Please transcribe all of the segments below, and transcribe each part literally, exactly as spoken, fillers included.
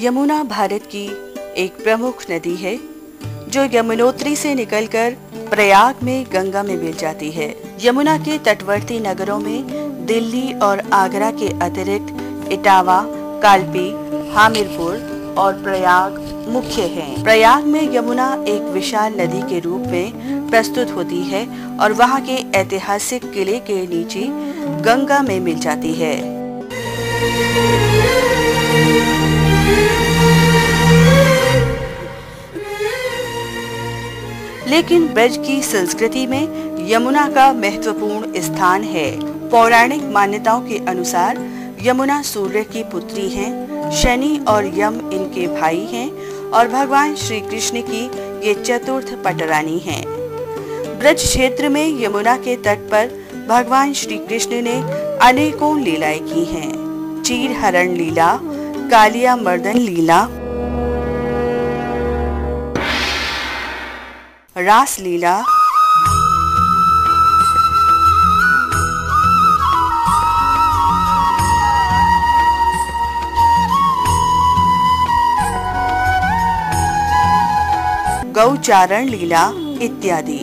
यमुना भारत की एक प्रमुख नदी है जो यमुनोत्री से निकलकर प्रयाग में गंगा में मिल जाती है। यमुना के तटवर्ती नगरों में दिल्ली और आगरा के अतिरिक्त इटावा, कालपी, हामिरपुर और प्रयाग मुख्य हैं। प्रयाग में यमुना एक विशाल नदी के रूप में प्रस्तुत होती है और वहां के ऐतिहासिक किले के नीचे गंगा में मिल जाती है। लेकिन ब्रज की संस्कृति में यमुना का महत्वपूर्ण स्थान है। पौराणिक मान्यताओं के अनुसार यमुना सूर्य की पुत्री हैं, शनि और यम इनके भाई हैं और भगवान श्री कृष्ण की ये चतुर्थ पटरानी हैं। ब्रज क्षेत्र में यमुना के तट पर भगवान श्री कृष्ण ने अनेकों लीलाएं की हैं। चीर हरण लीला, कालिया मर्दन लीला, रास लीला, गौचारण लीला इत्यादि।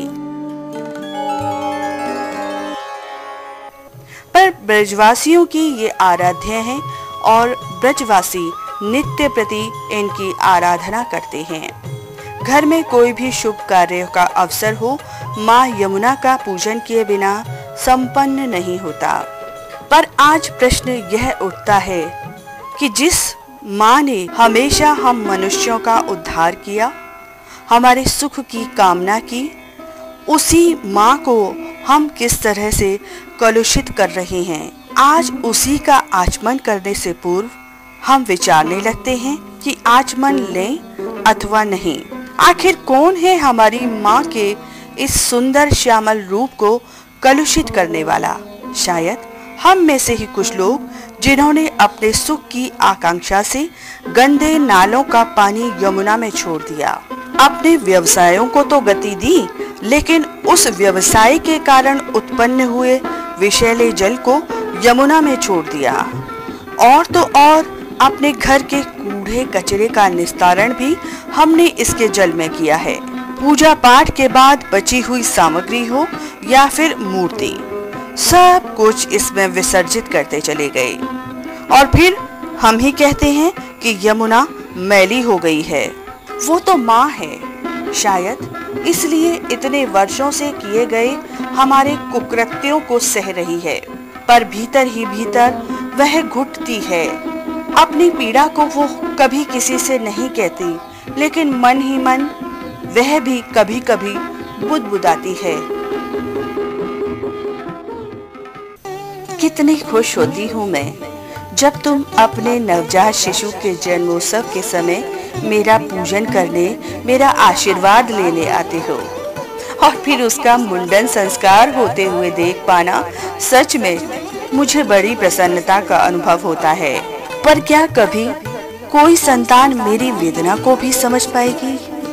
पर ब्रजवासियों की ये आराध्य हैं और ब्रजवासी नित्य प्रति इनकी आराधना करते हैं। घर में कोई भी शुभ कार्य का अवसर हो, माँ यमुना का पूजन किए बिना संपन्न नहीं होता। पर आज प्रश्न यह उठता है कि जिस माँ ने हमेशा हम मनुष्यों का उद्धार किया, हमारे सुख की कामना की, उसी माँ को हम किस तरह से कलुषित कर रहे हैं। आज उसी का आचमन करने से पूर्व हम विचारने लगते हैं कि आचमन लें अथवा नहीं। आखिर कौन है हमारी माँ के इस सुंदर श्यामल रूप को कलुषित करने वाला? शायद हम में से ही कुछ लोग जिन्होंने अपने सुख की आकांक्षा से गंदे नालों का पानी यमुना में छोड़ दिया। अपने व्यवसायों को तो गति दी, लेकिन उस व्यवसाय के कारण उत्पन्न हुए विषैले जल को यमुना में छोड़ दिया। और तो और अपने घर के कूड़े कचरे का निस्तारण भी हमने इसके जल में किया है। पूजा पाठ के बाद बची हुई सामग्री हो या फिर मूर्ति, सब कुछ इसमें विसर्जित करते चले गए और फिर हम ही कहते हैं कि यमुना मैली हो गई है। वो तो माँ है, शायद इसलिए इतने वर्षों से किए गए हमारे कुकृत्यों को सह रही है, पर भीतर ही भीतर वह घुटती है। अपनी पीड़ा को वो कभी किसी से नहीं कहती, लेकिन मन ही मन वह भी कभी कभी बुदबुदाती है। कितनी खुश होती हूँ मैं जब तुम अपने नवजात शिशु के जन्मोत्सव के समय मेरा पूजन करने, मेरा आशीर्वाद लेने आते हो और फिर उसका मुंडन संस्कार होते हुए देख पाना सच में मुझे बड़ी प्रसन्नता का अनुभव होता है। पर क्या कभी कोई संतान मेरी वेदना को भी समझ पाएगी?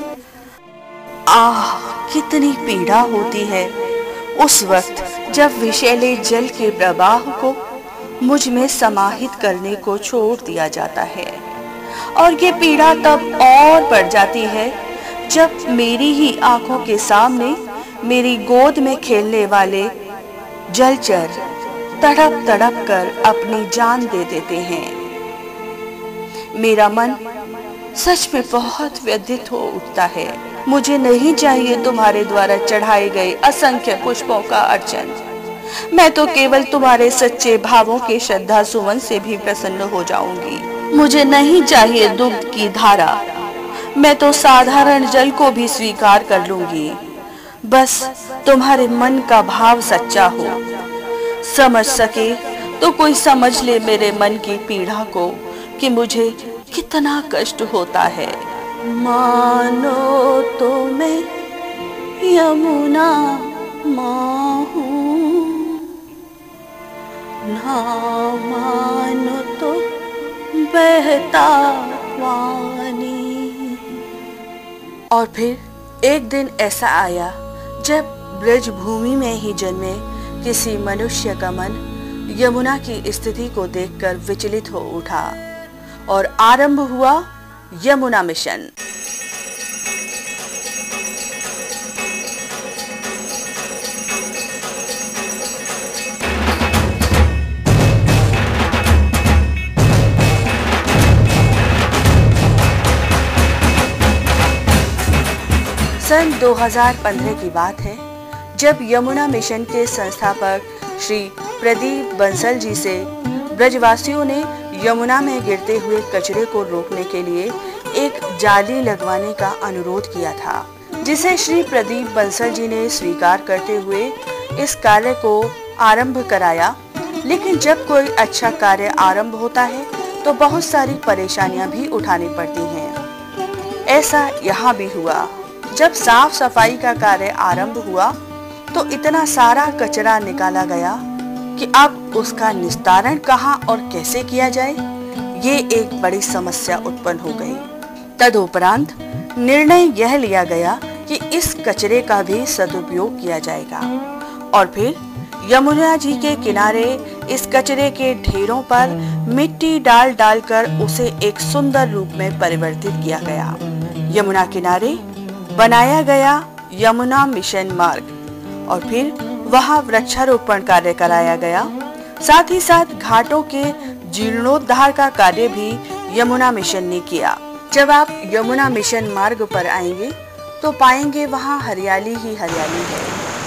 आह, कितनी पीड़ा होती है उस वक्त जब विषैले जल के प्रवाह को मुझ में समाहित करने को छोड़ दिया जाता है। और ये पीड़ा तब और बढ़ जाती है जब मेरी ही आंखों के सामने मेरी गोद में खेलने वाले जलचर तड़प तड़प कर अपनी जान दे देते हैं। मेरा मन सच में बहुत व्यथित हो उठता है। मुझे नहीं चाहिए तुम्हारे द्वारा चढ़ाए गए असंख्य पुष्पों का अर्चन। मैं तो केवल तुम्हारे सच्चे भावों के श्रद्धा सुमन से भी प्रसन्न हो जाऊंगी। मुझे नहीं चाहिए दुग्ध की धारा, मैं तो साधारण जल को भी स्वीकार कर लूंगी। बस तुम्हारे मन का भाव सच्चा हो। समझ सके तो कोई समझ ले मेरे मन की पीड़ा को कि मुझे कितना कष्ट होता है। मानो तो मैं यमुना माँ हूँ, ना मानो तो बहता पानी। और फिर एक दिन ऐसा आया जब ब्रज भूमि में ही जन्मे किसी मनुष्य का मन यमुना की स्थिति को देखकर विचलित हो उठा और आरंभ हुआ यमुना मिशन। सन दो हज़ार पंद्रह की बात है, जब यमुना मिशन के संस्थापक श्री प्रदीप बंसल जी से ब्रजवासियों ने यमुना में गिरते हुए कचरे को रोकने के लिए एक जाली लगवाने का अनुरोध किया था, जिसे श्री प्रदीप बंसल जी ने स्वीकार करते हुए इस कार्य को आरंभ कराया। लेकिन जब कोई अच्छा कार्य आरंभ होता है तो बहुत सारी परेशानियां भी उठानी पड़ती हैं। ऐसा यहाँ भी हुआ। जब साफ सफाई का कार्य आरंभ हुआ तो इतना सारा कचरा निकाला गया कि अब उसका निस्तारण कहाँ और कैसे किया जाए, ये एक बड़ी समस्या उत्पन्न हो गई। तदुपरांत निर्णय यह लिया गया कि इस कचरे का भी सदुपयोग किया जाएगा और फिर यमुना जी के किनारे इस कचरे के ढेरों पर मिट्टी डाल डालकर उसे एक सुंदर रूप में परिवर्तित किया गया। यमुना किनारे बनाया गया यमुना मिशन मार्ग और फिर वहां वृक्षारोपण कार्य कराया गया। साथ ही साथ घाटों के जीर्णोद्धार का कार्य भी यमुना मिशन ने किया। जब आप यमुना मिशन मार्ग पर आएंगे तो पाएंगे वहां हरियाली ही हरियाली है।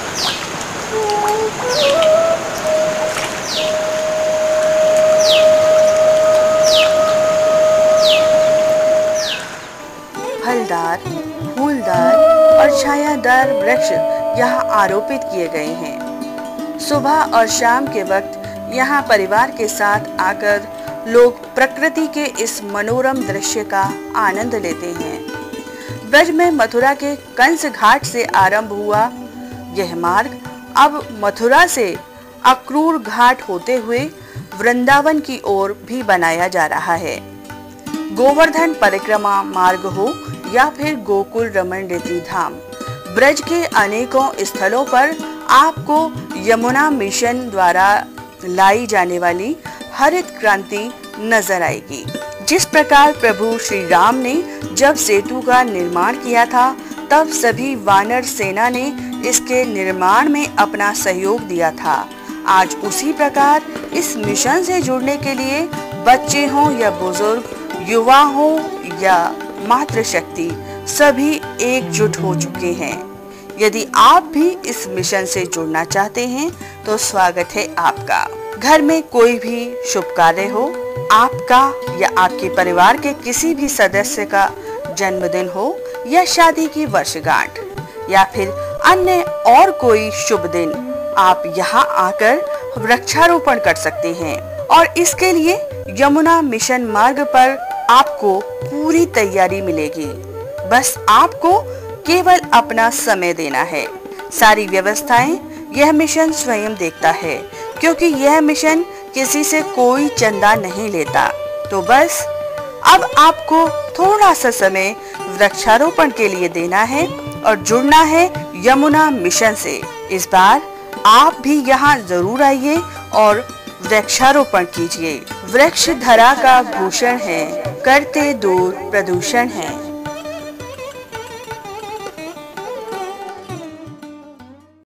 फलदार, फूलदार और छायादार वृक्ष यहाँ आरोपित किए गए हैं। सुबह और शाम के वक्त यहाँ परिवार के साथ आकर लोग प्रकृति के इस मनोरम दृश्य का आनंद लेते हैं। ब्रज में मथुरा के कंस घाट से आरंभ हुआ यह मार्ग अब मथुरा से अक्रूर घाट होते हुए वृंदावन की ओर भी बनाया जा रहा है। गोवर्धन परिक्रमा मार्ग हो या फिर गोकुल रमण रीति धाम, ब्रज के अनेकों स्थलों पर आपको यमुना मिशन द्वारा लाई जाने वाली हरित क्रांति नजर आएगी। जिस प्रकार प्रभु श्री राम ने जब सेतु का निर्माण किया था, तब सभी वानर सेना ने इसके निर्माण में अपना सहयोग दिया था। आज उसी प्रकार इस मिशन से जुड़ने के लिए बच्चे हों या बुजुर्ग, युवा हो या मातृशक्ति, सभी एकजुट हो चुके हैं। यदि आप भी इस मिशन से जुड़ना चाहते हैं तो स्वागत है आपका। घर में कोई भी शुभ कार्य हो, आपका या आपके परिवार के किसी भी सदस्य का जन्मदिन हो या शादी की वर्षगांठ या फिर अन्य और कोई शुभ दिन, आप यहाँ आकर वृक्षारोपण कर सकते हैं। और इसके लिए यमुना मिशन मार्ग पर आपको पूरी तैयारी मिलेगी। बस आपको केवल अपना समय देना है। सारी व्यवस्थाएं यह मिशन स्वयं देखता है, क्योंकि यह मिशन किसी से कोई चंदा नहीं लेता। तो बस अब आपको थोड़ा सा समय वृक्षारोपण के लिए देना है और जुड़ना है यमुना मिशन से। इस बार आप भी यहाँ जरूर आइए और वृक्षारोपण कीजिए। वृक्ष धरा का भूषण है, करते दूर प्रदूषण है।